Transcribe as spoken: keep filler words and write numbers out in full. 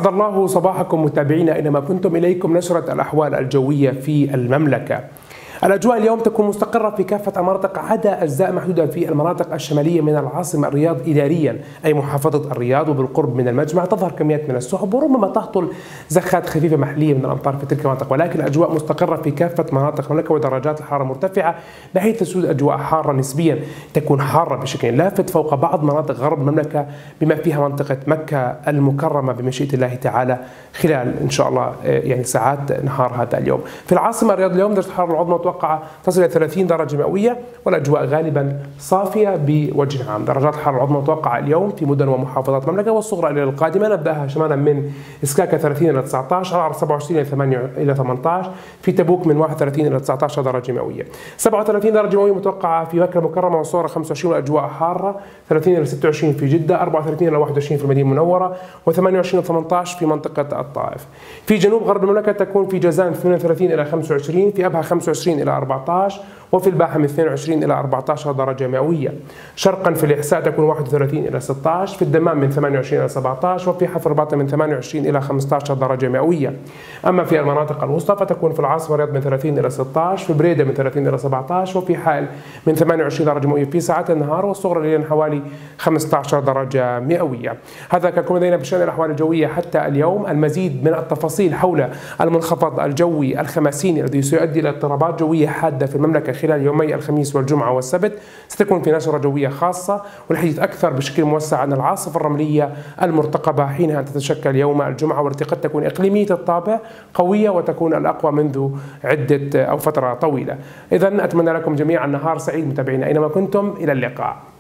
أسعد الله صباحكم متابعينا أينما كنتم. إليكم نشرة الأحوال الجوية في المملكة. الأجواء اليوم تكون مستقرة في كافة المناطق عدا أجزاء محدودة في المناطق الشمالية من العاصمة الرياض إداريا، أي محافظة الرياض وبالقرب من المجمع. تظهر كميات من السحب وربما تهطل زخات خفيفة محلية من الأمطار في تلك المناطق، ولكن الأجواء مستقرة في كافة مناطق المملكة ودرجات الحرارة مرتفعة بحيث تسود أجواء حارة نسبيا، تكون حارة بشكل لافت فوق بعض مناطق غرب المملكة بما فيها منطقة مكة المكرمة بمشيئة الله تعالى خلال إن شاء الله يعني ساعات نهار هذا اليوم. في العاصمة الرياض اليوم درجة الحرارة العظمى متوقعة تصل إلى ثلاثين درجة مئوية والأجواء غالبا صافية بوجه عام. درجات الحرارة العظمى متوقعة اليوم في مدن ومحافظات المملكة، والصغرى الليلة القادمة نبدأها شمالا من إسكاكا ثلاثين إلى تسعة عشر، عرعر سبعة وعشرين إلى ثمانية عشر، في تبوك من واحد وثلاثين إلى تسعة عشر درجة مئوية. سبعة وثلاثين درجة مئوية متوقعة في مكة المكرمة والصغرى خمسة وعشرين والأجواء حارة، ثلاثين إلى ستة وعشرين في جدة، أربعة وثلاثين إلى واحد وعشرين في المدينة المنورة، وثمانية وعشرين إلى ثمانية عشر في منطقة الطائف. في جنوب غرب المملكة تكون في جازان ثمانية وثلاثين إلى خمسة وعشرين، في أبها خمسة وعشرين إلى أربعة عشر، وفي الباحة من اثنين وعشرين إلى أربعة عشر درجة مئوية. شرقا في الإحساء تكون واحد وثلاثين إلى ستة عشر، في الدمام من ثمانية وعشرين إلى سبعة عشر، وفي حفر باطن من ثمانية وعشرين إلى خمسة عشر درجة مئوية. أما في المناطق الوسطى فتكون في العاصمة الرياض من ثلاثين إلى ستة عشر، في بريدة من ثلاثين إلى سبعة عشر، وفي حائل من ثمانية وعشرين درجة مئوية في ساعات النهار، والصغرى ليلا حوالي خمسة عشر درجة مئوية. هذا كان لدينا بشأن الأحوال الجوية حتى اليوم. المزيد من التفاصيل حول المنخفض الجوي الخماسيني الذي سيؤدي إلى اضطرابات جوية حادة في المملكة خلال يومي الخميس والجمعة والسبت ستكون في نشرة جوية خاصة، والحديث أكثر بشكل موسع عن العاصفة الرملية المرتقبة حينها تتشكل يوم الجمعة، والتي قد تكون إقليمية الطابع قوية وتكون الأقوى منذ عدة أو فترة طويلة. إذن أتمنى لكم جميعا نهار سعيد متابعينا أينما كنتم، إلى اللقاء.